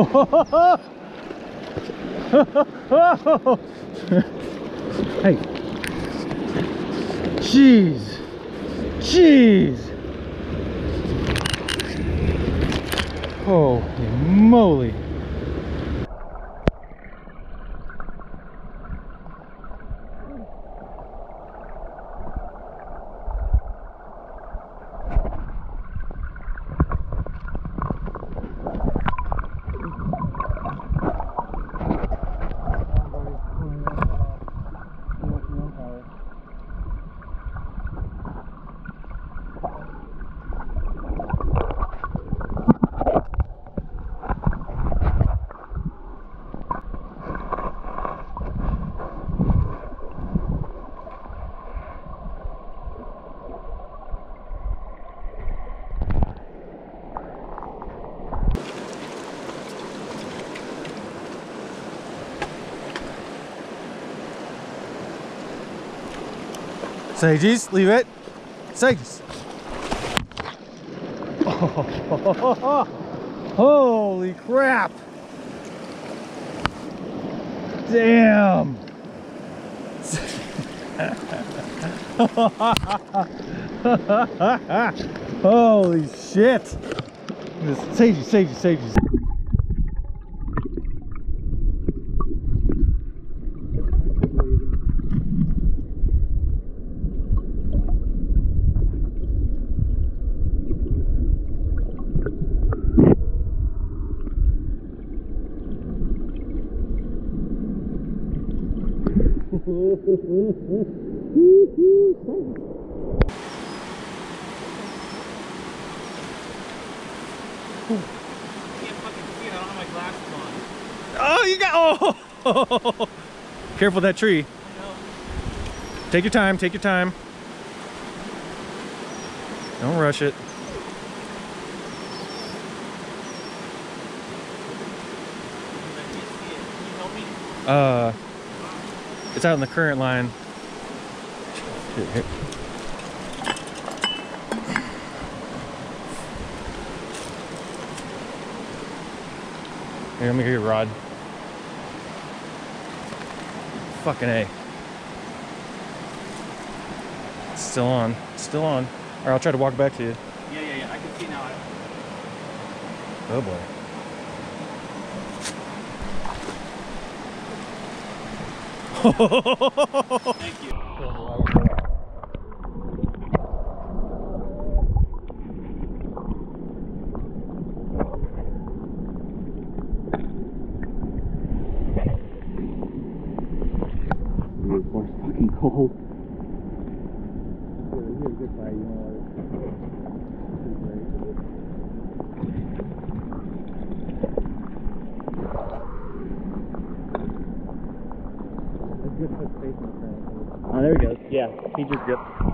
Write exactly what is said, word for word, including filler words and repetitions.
Hey. Jeez. Jeez. Holy moly. Sages, leave it. Sages. Oh, holy crap. Damn. Holy shit. Sages, sages, sages. Oh, you got, oh! Careful of that tree. Take your time, take your time. Don't rush it. Uh, it's out in the current line. Here, here. Here, let me hear your rod. Fucking A. It's still on. It's still on. Alright, I'll try to walk back to you. Yeah, yeah, yeah. I can see now. Oh boy. Thank you. It's fucking cold. Oh, there he goes. Yeah, he just dipped.